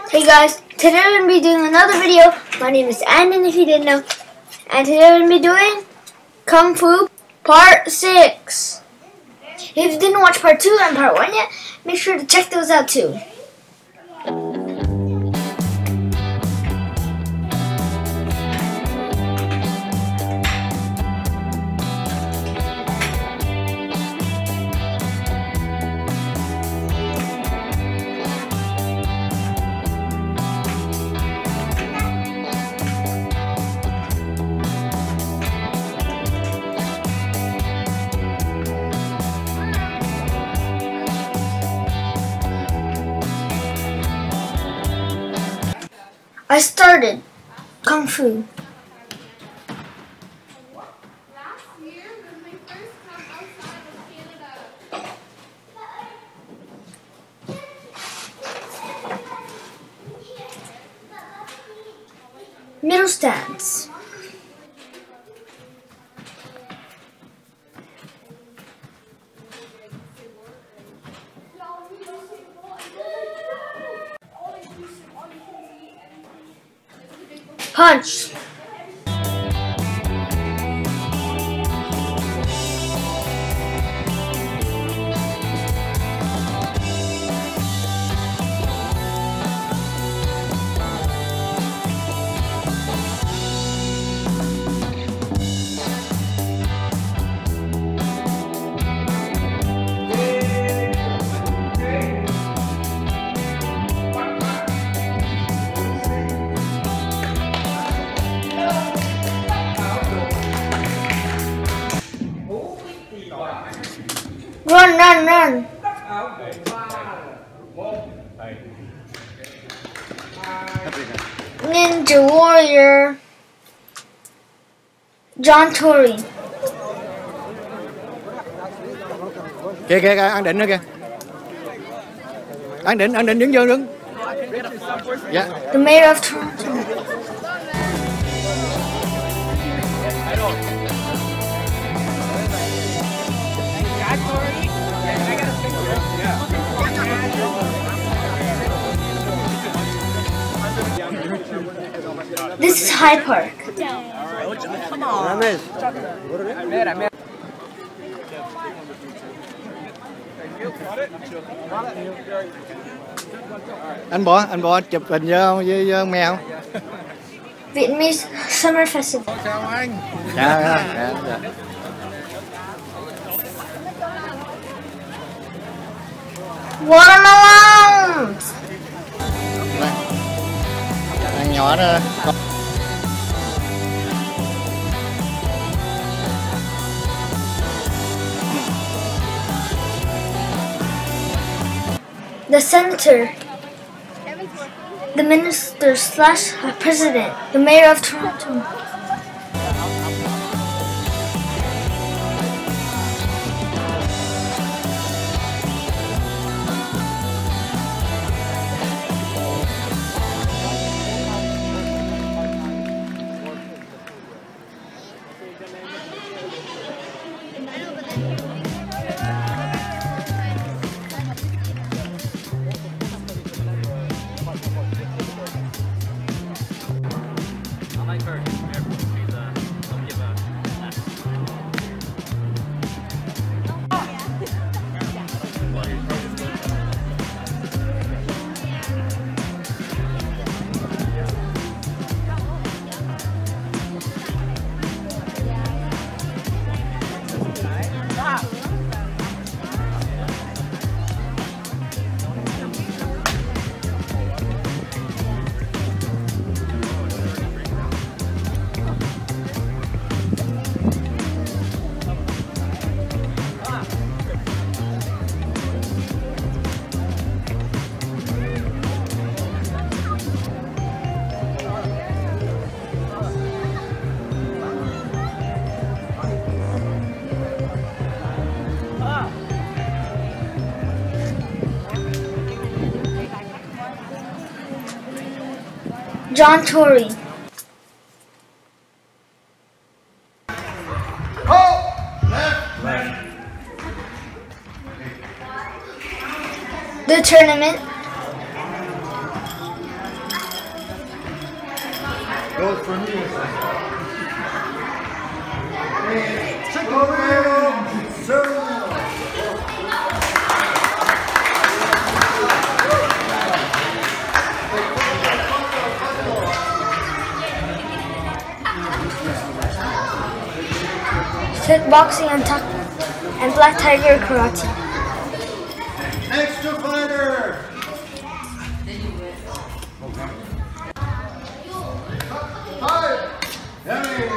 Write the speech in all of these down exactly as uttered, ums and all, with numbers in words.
Hey guys, today we're going to be doing another video. My name is Andin, if you didn't know. And today we're going to be doing Kung Fu Part six. If you didn't watch Part two and Part one yet, make sure to check those out too. I started Kung Fu. Middle stance. Punch. Run, run, run. Ninja Warrior. John Tory. Kìa kìa kìa, Andin nữa kìa. Andin, Andin đứng vô đứng. Dạ. The Mayor of Toronto. This is High Park. Come on. Anh Bò, anh Bò chụp hình với, với, với mèo. Vietnamese Summer Festival. Chào anh. Dạ, dạ, dạ, dạ. Watermelons. Ăn nhỏ nữa. The Senator. The Minister slash President. The Mayor of Toronto. John Tory. The tournament. goes for me. Chicken wing, sir. Kickboxing and, and Black Tiger Karate. Extra fighter. Hi. Hey.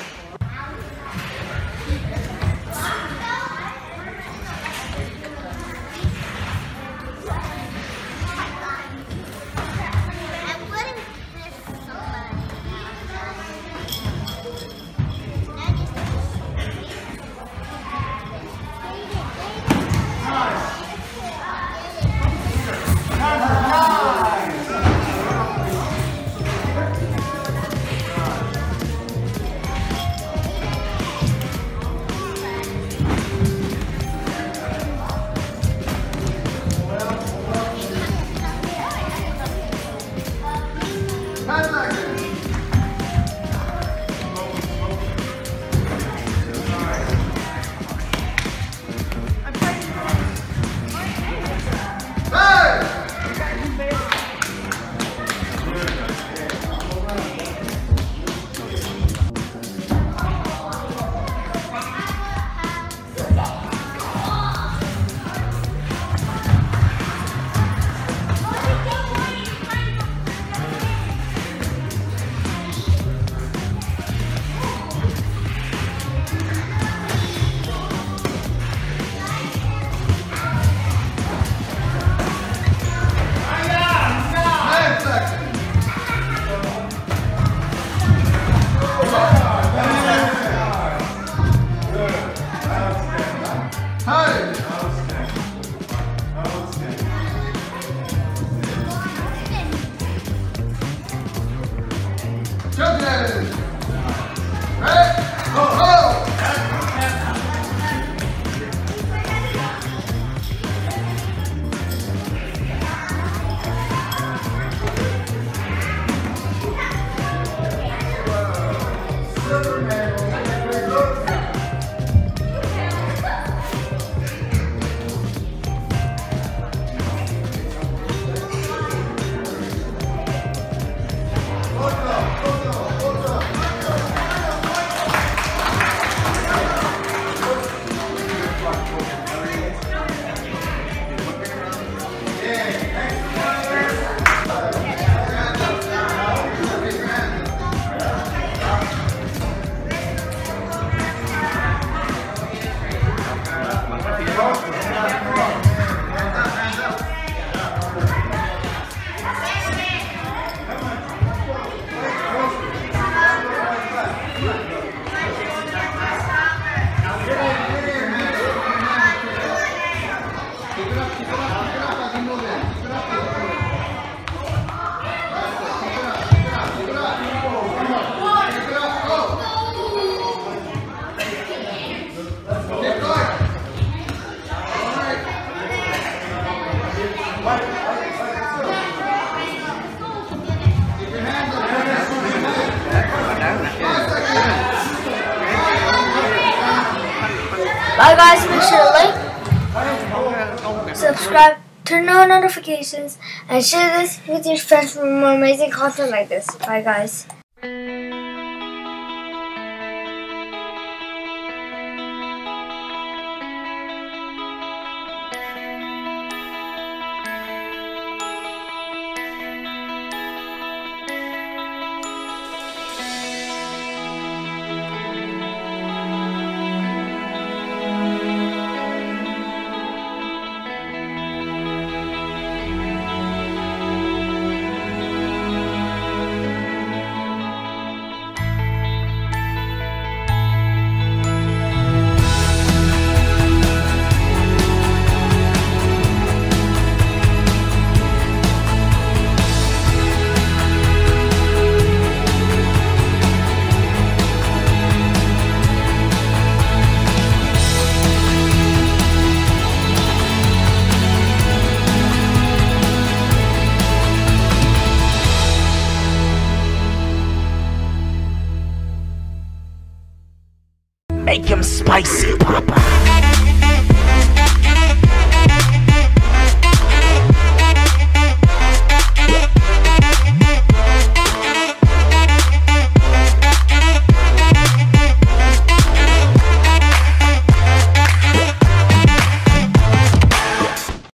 Bye guys, make sure to like, subscribe, turn on notifications, and share this with your friends for more amazing content like this. Bye guys. Make him spicy, Papa.